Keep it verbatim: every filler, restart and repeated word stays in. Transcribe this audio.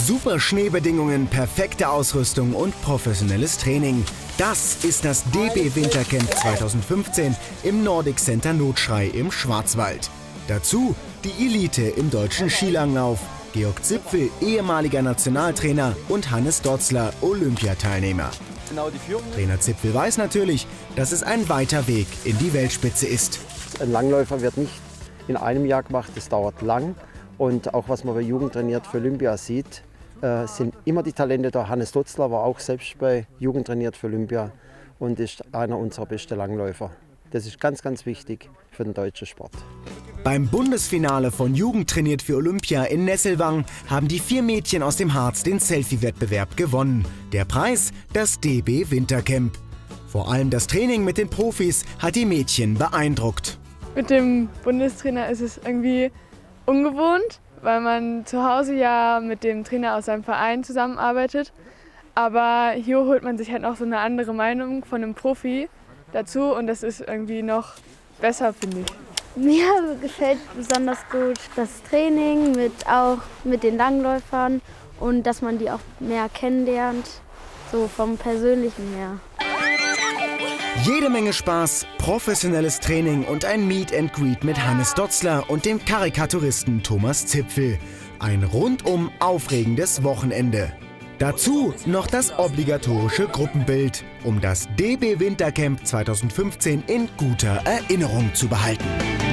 Super Schneebedingungen, perfekte Ausrüstung und professionelles Training. Das ist das D B Wintercamp zweitausendfünfzehn im Nordic Center Notschrei im Schwarzwald. Dazu die Elite im deutschen Skilanglauf. Georg Zipfel, ehemaliger Nationaltrainer, und Hannes Dotzler, Olympiateilnehmer. Trainer Zipfel weiß natürlich, dass es ein weiter Weg in die Weltspitze ist. Ein Langläufer wird nicht in einem Jahr gemacht, das dauert lang. Und auch was man bei Jugend trainiert für Olympia sieht, äh, sind immer die Talente da. Hannes Dotzler war auch selbst bei Jugend trainiert für Olympia und ist einer unserer besten Langläufer. Das ist ganz, ganz wichtig für den deutschen Sport. Beim Bundesfinale von Jugend trainiert für Olympia in Nesselwang haben die vier Mädchen aus dem Harz den Selfie-Wettbewerb gewonnen. Der Preis: das D B Wintercamp. Vor allem das Training mit den Profis hat die Mädchen beeindruckt. Mit dem Bundestrainer ist es irgendwie ungewohnt, weil man zu Hause ja mit dem Trainer aus seinem Verein zusammenarbeitet. Aber hier holt man sich halt auch so eine andere Meinung von einem Profi dazu und das ist irgendwie noch besser, finde ich. Mir gefällt besonders gut das Training, mit, auch mit den Langläufern und dass man die auch mehr kennenlernt, so vom Persönlichen her. Jede Menge Spaß, professionelles Training und ein Meet and Greet mit Hannes Dotzler und dem Karikaturisten Thomas Zipfel. Ein rundum aufregendes Wochenende. Dazu noch das obligatorische Gruppenbild, um das D B Wintercamp zweitausendfünfzehn in guter Erinnerung zu behalten.